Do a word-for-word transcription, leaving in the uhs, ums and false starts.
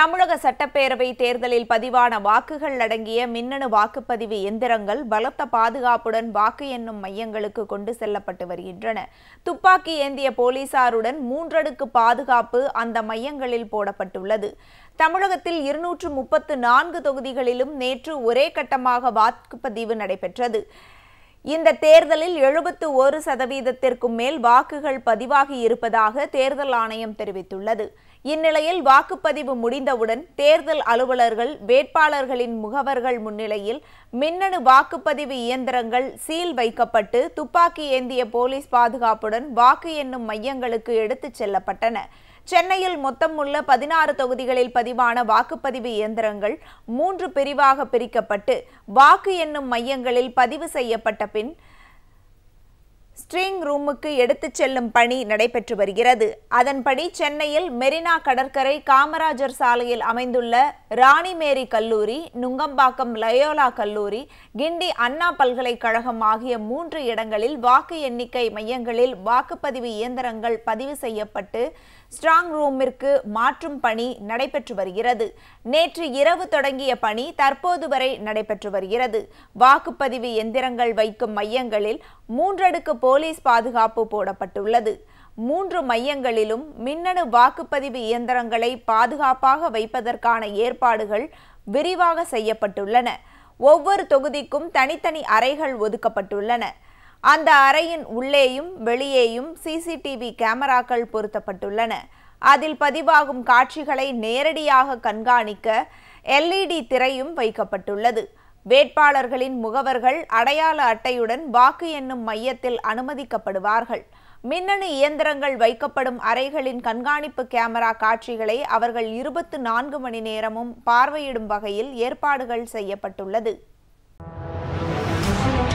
தமிழக சட்டப்பேரவை தேர்தலில் பதிவான வாக்குகள் அடங்கிய மின்னணு வாக்குப்பதிவு எந்திரங்கள் பலத்த பாதுகாப்புடன் வாக்கு எண்ணும் மையங்களுக்கு கொண்டு செல்லப்பட்டு வருகின்றன. துப்பாக்கி ஏந்திய போலீசாருடன் மூன்றடுக்கு பாதுகாப்பு அந்த மையங்களில் போடப்பட்டுள்ளது. தமிழகத்தில் இருநூற்று முப்பத்து நான்கு தொகுதிகளிலும் நேற்று ஒரே கட்டமாக வாக்குப்பதிவு நடைபெற்றது. இந்த தேர்தலில் எழுபத்து ஒரு சதவீதத்திற்கும் மேல் வாக்குகள் பதிவாகி இருப்பதாக தேர்தல் ஆணையம் தெரிவித்துள்ளது. இந்நிலையில் வாக்குப்பதிவு முடிந்தவுடன் தேர்தல் அலுவலர்கள் வேட்பாளர்களின் முகவர்கள் முன்னிலையில் மின்னணு வாக்குப்பதிவு இயந்திரங்கள் சீல் வைக்கப்பட்டு துப்பாக்கி ஏந்திய போலீஸ் பாதுகாப்புடன் வாக்கு எண்ணும் மையங்களுக்கு எடுத்துச் செல்லப்பட்டன. சென்னையில் மொத்தம் உள்ள பதினாறு தொகுதிகளில் பதிவான வாக்குப்பதிவு இயந்திரங்கள் மூன்று பிரிவாக பிரிக்கப்பட்டு வாக்கு எண்ணும் மையங்களில் பதிவு செய்யப்பட்ட பின் ஸ்ட்ரிங் ரூமுக்கு எடுத்துச் செல்லும் பணி நடைபெற்று வருகிறது. அதன்படி சென்னையில் மெரினா கடற்கரை காமராஜர் சாலையில் அமைந்துள்ள ராணிமேரி கல்லூரி, நுங்கம்பாக்கம் லயோலா கல்லூரி, கிண்டி அண்ணா பல்கலைக்கழகம் ஆகிய மூன்று இடங்களில் வாக்கு எண்ணிக்கை மையங்களில் வாக்குப்பதிவு இயந்திரங்கள் பதிவு செய்யப்பட்டு ஸ்ட்ராங் ரூமிற்கு மாற்றும் பணி நடைபெற்று வருகிறது. நேற்று இரவு தொடங்கிய பணி தற்போது வரை நடைபெற்று வருகிறது. வாக்குப்பதிவு எந்திரங்கள் வைக்கும் மையங்களில் மூன்றடுக்கு போலீஸ் பாதுகாப்பு போடப்பட்டுள்ளது. மூன்று மையங்களிலும் மின்னணு வாக்குப்பதிவு இயந்திரங்களை பாதுகாப்பாக வைப்பதற்கான ஏற்பாடுகள் விரிவாக செய்யப்பட்டுள்ளன. ஒவ்வொரு தொகுதிக்கும் தனித்தனி அறைகள் ஒதுக்கப்பட்டுள்ளன. அந்த அறையின் உள்ளேயும் வெளியேயும் சிசிடிவி கேமராக்கள் பொருத்தப்பட்டுள்ளன. அதில் பதிவாகும் காட்சிகளை நேரடியாக கண்காணிக்க எல்இடி திரையும் வைக்கப்பட்டுள்ளது. வேட்பாளர்களின் முகவர்கள் அடையாள அட்டையுடன் வாக்கு எண்ணும் மையத்தில் அனுமதிக்கப்படுவார்கள். மின்னணு இயந்திரங்கள் வைக்கப்படும் அறைகளின் கண்காணிப்பு கேமரா காட்சிகளை அவர்கள் இருபத்து நான்கு மணி நேரமும் பார்வையிடும் வகையில் ஏற்பாடுகள் செய்யப்பட்டுள்ளது.